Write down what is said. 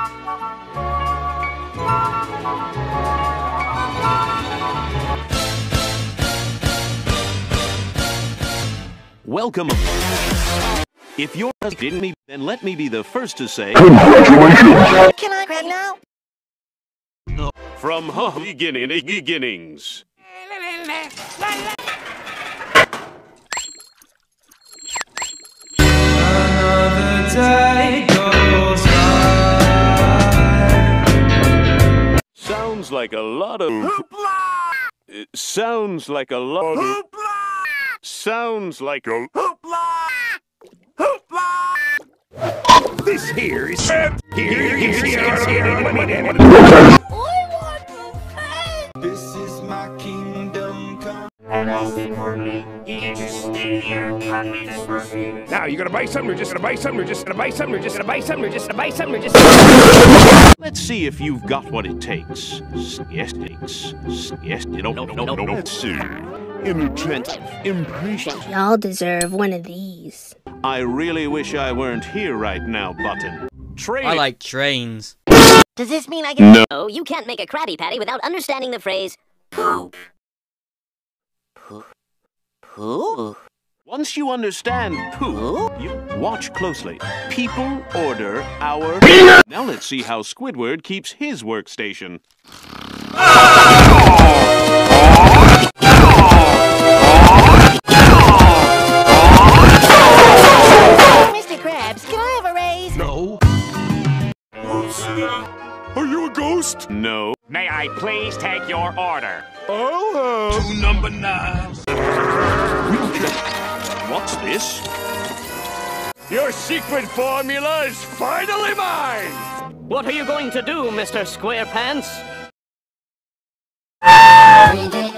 Welcome. If you're didn't me, then let me be the first to say Congratulations! Can I grab now? No. From beginnings. Another day goes by. Sounds like a lot of hoopla. It sounds like a lot of hoopla. Sounds like a hoopla. Hoopla. This here is This is my kingdom come. Now you gonna buy something or just gonna buy something or just gonna buy something or just gonna buy something or just gonna buy something or just. Let's see if you've got what it takes. Yes, no. Let's see. Impressive. Y'all deserve one of these. I really wish I weren't here right now, Button. I like trains. Does this mean I can— No, you can't make a Krabby Patty without understanding the phrase poop. Poop? Once you understand poop, you watch closely. People order our... Now let's see how Squidward keeps his workstation. Mr. Krabs, can I have a raise? No. Are you a ghost? No. May I please take your order? Oh, 2 number 9s. What's this? Your secret formula is finally mine! What are you going to do, Mr. Squarepants? Every day